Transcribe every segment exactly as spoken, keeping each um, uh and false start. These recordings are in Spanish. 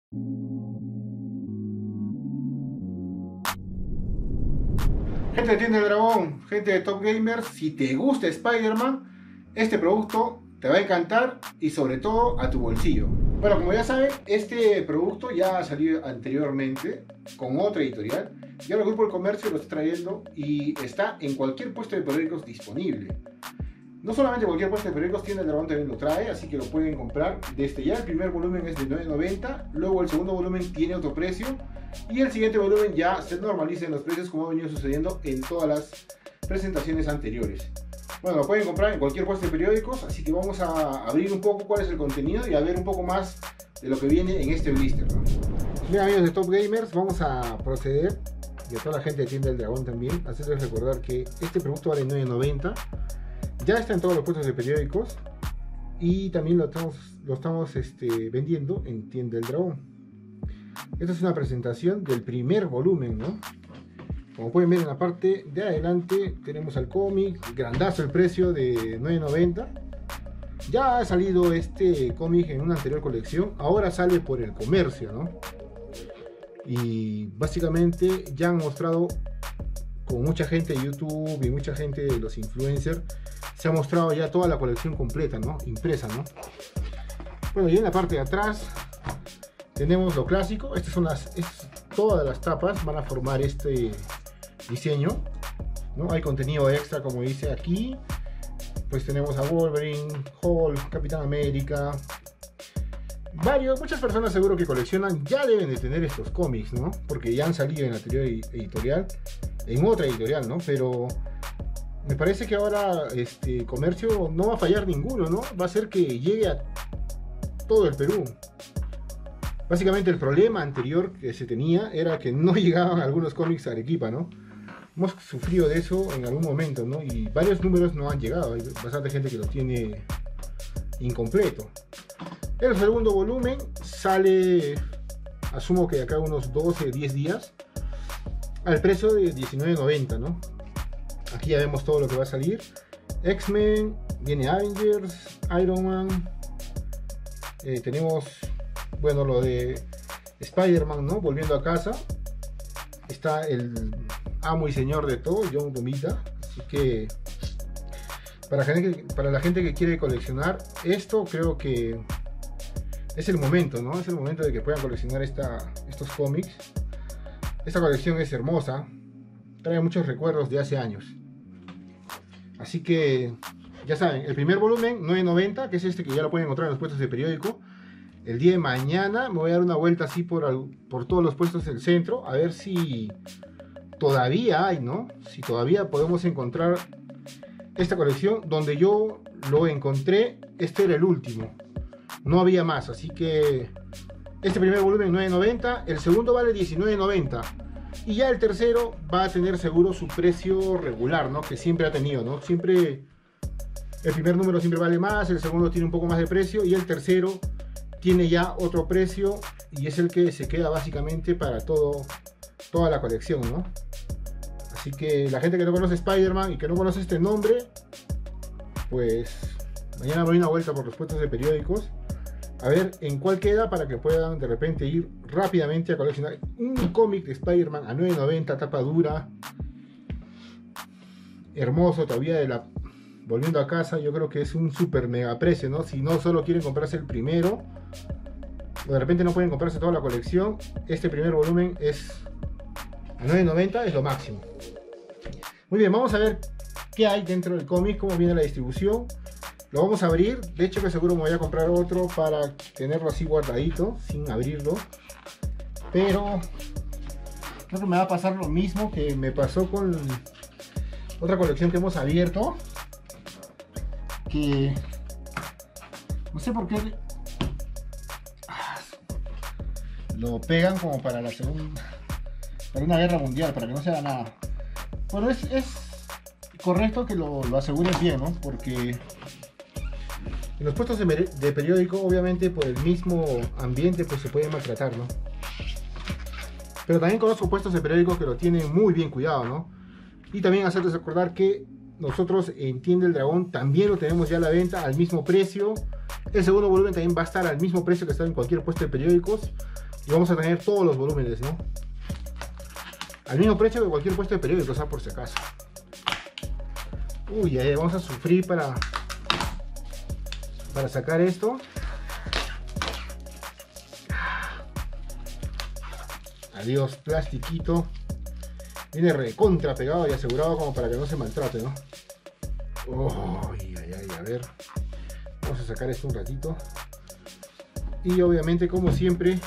Gente de Tienda del Dragón, gente de Top Gamers, si te gusta Spider-Man, este producto te va a encantar y sobre todo a tu bolsillo. Bueno, como ya saben, este producto ya ha salido anteriormente con otra editorial. Ya el Grupo del Comercio lo está trayendo y está en cualquier puesto de periódicos disponible. No solamente cualquier puesto de periódicos, Tienda del Dragón también lo trae, así que lo pueden comprar desde ya. El primer volumen es de nueve noventa, luego el segundo volumen tiene otro precio y el siguiente volumen ya se normaliza en los precios como ha venido sucediendo en todas las presentaciones anteriores. Bueno, lo pueden comprar en cualquier puesto de periódicos, así que vamos a abrir un poco cuál es el contenido y a ver un poco más de lo que viene en este blister, ¿no? Bien, amigos de Top Gamers, vamos a proceder, y a toda la gente de Tienda del Dragón también, a hacerles recordar que este producto vale nueve noventa. Ya está en todos los puestos de periódicos y también lo estamos, lo estamos este, vendiendo en Tienda del Dragón. Esta es una presentación del primer volumen, ¿no? Como pueden ver en la parte de adelante tenemos al cómic, grandazo el precio de nueve noventa. Ya ha salido este cómic en una anterior colección, ahora sale por el comercio, ¿no? Y básicamente ya han mostrado con mucha gente de YouTube y mucha gente de los influencers, se ha mostrado ya toda la colección completa, ¿no? Impresa, ¿no? Bueno, y en la parte de atrás tenemos lo clásico. Estas son las, es, todas las tapas van a formar este diseño, ¿no? Hay contenido extra, como dice aquí. Pues tenemos a Wolverine, Hulk, Capitán América. Varios, muchas personas seguro que coleccionan ya deben de tener estos cómics, ¿no? Porque ya han salido en la anterior editorial, en otra editorial, ¿no? Pero me parece que ahora este comercio no va a fallar ninguno, ¿no? Va a ser que llegue a todo el Perú. Básicamente el problema anterior que se tenía era que no llegaban algunos cómics a Arequipa, ¿no? Hemos sufrido de eso en algún momento, ¿no? Y varios números no han llegado. Hay bastante gente que lo tiene incompleto. El segundo volumen sale, asumo que de acá unos doce, diez días, al precio de diecinueve noventa, ¿no? Aquí ya vemos todo lo que va a salir. X-Men, viene Avengers, Iron Man. Eh, tenemos, bueno, lo de Spider-Man, ¿no? Volviendo a casa. Está el amo y señor de todo, John Romita. Así que para, gente, para la gente que quiere coleccionar esto, creo que es el momento, ¿no? Es el momento de que puedan coleccionar esta, estos cómics. Esta colección es hermosa, trae muchos recuerdos de hace años. Así que ya saben, el primer volumen nueve noventa, que es este que ya lo pueden encontrar en los puestos de periódico. El día de mañana me voy a dar una vuelta así por, por todos los puestos del centro, a ver si todavía hay, ¿no? Si todavía podemos encontrar esta colección. Donde yo lo encontré, este era el último, no había más. Así que este primer volumen nueve noventa, el segundo vale diecinueve noventa y ya el tercero va a tener seguro su precio regular, ¿no? Que siempre ha tenido, ¿no? Siempre el primer número siempre vale más, el segundo tiene un poco más de precio y el tercero tiene ya otro precio y es el que se queda básicamente para todo, toda la colección, ¿no? Así que la gente que no conoce Spider-Man y que no conoce este nombre, pues mañana voy a una vuelta por los puestos de periódicos a ver en cuál queda, para que puedan de repente ir rápidamente a coleccionar un cómic de Spider-Man a nueve noventa, tapa dura, hermoso todavía, de la volviendo a casa. Yo creo que es un super mega precio, ¿no? Si no solo quieren comprarse el primero, o de repente no pueden comprarse toda la colección, este primer volumen es a nueve noventa, es lo máximo. Muy bien, vamos a ver qué hay dentro del cómic, cómo viene la distribución. Lo vamos a abrir. De hecho que seguro me voy a comprar otro para tenerlo así guardadito sin abrirlo, pero creo que me va a pasar lo mismo que me pasó con otra colección que hemos abierto, que no sé por qué lo pegan como para la segunda, para una guerra mundial, para que no se haga nada. Bueno, es, es correcto que lo, lo aseguren bien, ¿no? Porque en los puestos de, de periódico, obviamente por el mismo ambiente, pues se puede maltratar, ¿no? Pero también conozco puestos de periódico que lo tienen muy bien cuidado, ¿no? Y también hacerles recordar que nosotros en Tienda del Dragón también lo tenemos ya a la venta al mismo precio. El segundo volumen también va a estar al mismo precio que está en cualquier puesto de periódicos. Y vamos a tener todos los volúmenes, ¿no? Al mismo precio que cualquier puesto de periódico, o sea, por si acaso. Uy, ahí vamos a sufrir para, para sacar esto. Adiós, plastiquito. Viene recontra pegado y asegurado como para que no se maltrate, ¿no? Oh, ay, ay, ay, a ver. Vamos a sacar esto un ratito. Y obviamente, como siempre...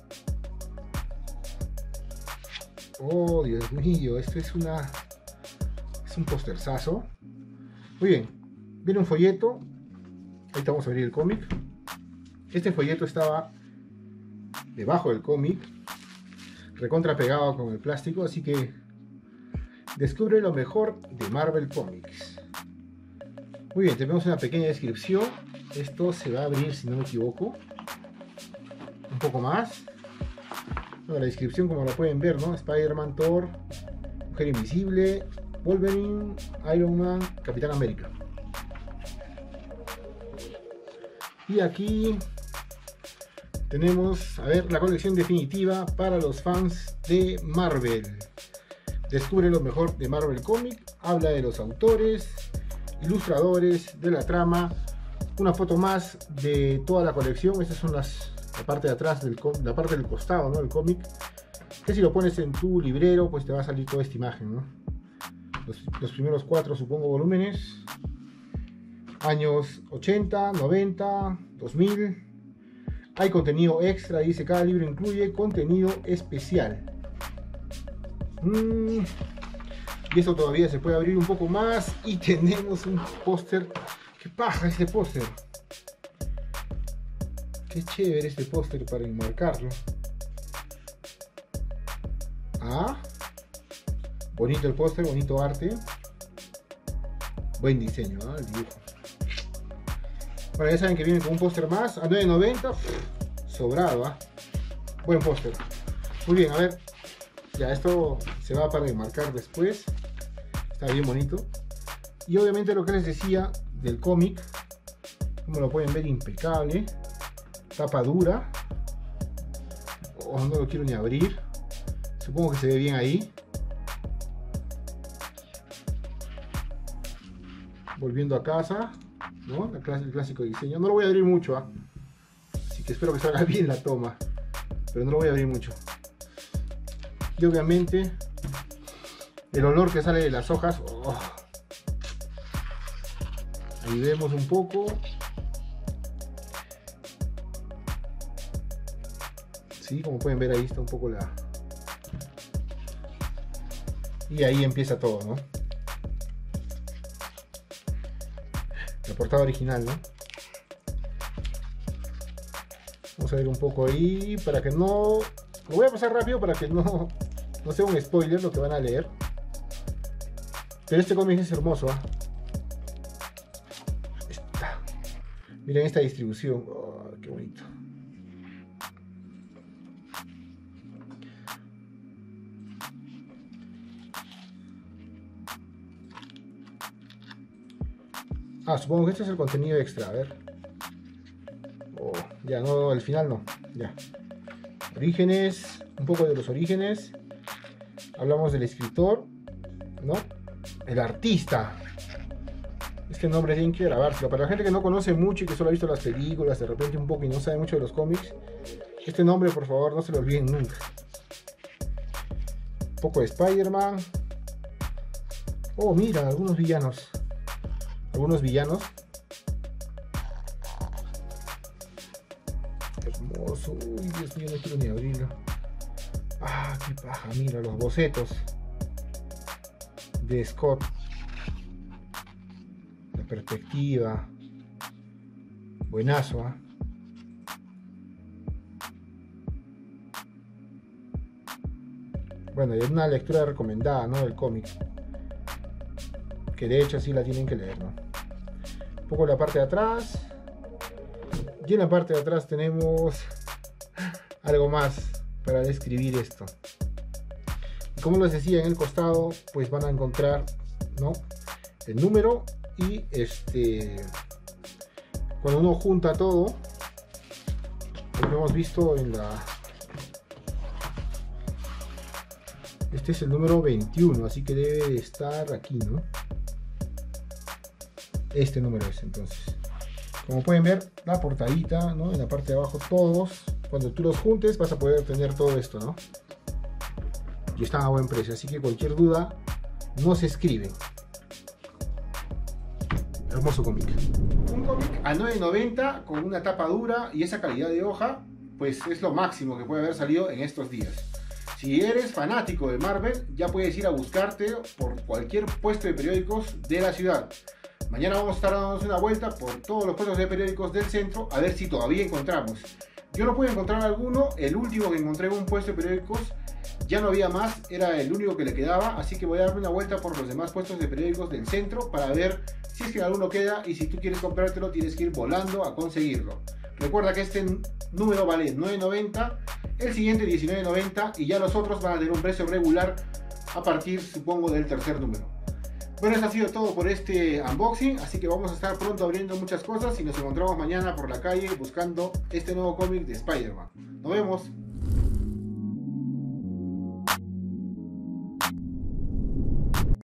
Oh, Dios mío, esto es una... Es un posterzazo. Muy bien. Viene un folleto. Ahorita vamos a abrir el cómic. Este folleto estaba debajo del cómic, recontra pegado con el plástico, así que descubre lo mejor de Marvel Comics. Muy bien, tenemos una pequeña descripción. Esto se va a abrir, si no me equivoco, un poco más. Bueno, la descripción, como la pueden ver, ¿no? Spider-Man, Thor, Mujer Invisible, Wolverine, Iron Man, Capitán América. Y aquí tenemos, a ver, la colección definitiva para los fans de Marvel. Descubre lo mejor de Marvel Comics. Habla de los autores, ilustradores, de la trama. Una foto más de toda la colección. Estas son las, la parte de atrás, del, la parte del costado, ¿no?, del cómic. Que si lo pones en tu librero, pues te va a salir toda esta imagen, ¿no? Los, los primeros cuatro, supongo, volúmenes. Años ochenta, noventa, dos mil. Hay contenido extra, dice, cada libro incluye contenido especial. Mm, y esto todavía se puede abrir un poco más. Y tenemos un póster. ¡Qué paja este póster! Qué chévere este póster para enmarcarlo. Ah, bonito el póster, bonito arte. Buen diseño, ¿no?, el dibujo. Bueno, ya saben que viene con un póster más a nueve noventa. Sobrado, ¿ah? Buen póster. Muy bien, a ver. Ya, esto se va para enmarcar después. Está bien bonito. Y obviamente lo que les decía del cómic, como lo pueden ver, impecable. Tapa dura. Oh, no lo quiero ni abrir. Supongo que se ve bien ahí. Volviendo a casa, ¿no? El clásico diseño. No lo voy a abrir mucho, ¿ah? Así que espero que salga bien la toma. Pero no lo voy a abrir mucho. Y obviamente el olor que sale de las hojas. Oh. Ahí vemos un poco. Sí, como pueden ver, ahí está un poco la... Y ahí empieza todo, ¿no? La portada original, ¿no? Vamos a ver un poco ahí para que no... Lo voy a pasar rápido para que no, no sea un spoiler lo que van a leer. Pero este cómic es hermoso, ¿eh? Está. Miren esta distribución. Oh, qué bonito. Ah, supongo que este es el contenido extra, a ver. Oh, ya, no, el final no. Ya. Orígenes, un poco de los orígenes. Hablamos del escritor, ¿no? El artista. Este nombre tienen que grabárselo. Para la gente que no conoce mucho y que solo ha visto las películas de repente un poco y no sabe mucho de los cómics, este nombre, por favor, no se lo olviden nunca. Un poco de Spider-Man. Oh, mira, algunos villanos. Algunos villanos. Hermoso. Uy, Dios mío, no quiero ni abrirlo. Ah, qué paja. Mira, los bocetos de Scott. La perspectiva. Buenazo, ¿eh? Bueno, y es una lectura recomendada, ¿no?, del cómic. Que de hecho sí la tienen que leer, ¿no? Un poco la parte de atrás. Y en la parte de atrás tenemos algo más para describir esto. Y como les decía, en el costado pues van a encontrar, ¿no?, el número y este, cuando uno junta todo, lo que hemos visto en la Este es el número veintiuno, así que debe de estar aquí, ¿no? Este número es, entonces. Como pueden ver, la portadita, ¿no? En la parte de abajo todos. Cuando tú los juntes vas a poder tener todo esto, ¿no? Y están a buen precio, así que cualquier duda nos escriben. Hermoso cómic. Un cómic a nueve noventa con una tapa dura y esa calidad de hoja, pues es lo máximo que puede haber salido en estos días. Si eres fanático de Marvel, ya puedes ir a buscarte por cualquier puesto de periódicos de la ciudad. Mañana vamos a estar dándonos una vuelta por todos los puestos de periódicos del centro a ver si todavía encontramos. Yo no pude encontrar alguno, el último que encontré en un puesto de periódicos ya no había más, era el único que le quedaba, así que voy a darme una vuelta por los demás puestos de periódicos del centro para ver si es que alguno queda, y si tú quieres comprártelo tienes que ir volando a conseguirlo. Recuerda que este número vale nueve noventa, el siguiente diecinueve noventa y ya los otros van a tener un precio regular a partir, supongo, del tercer número. Bueno, eso ha sido todo por este unboxing, así que vamos a estar pronto abriendo muchas cosas y nos encontramos mañana por la calle buscando este nuevo cómic de Spider-Man. Nos vemos.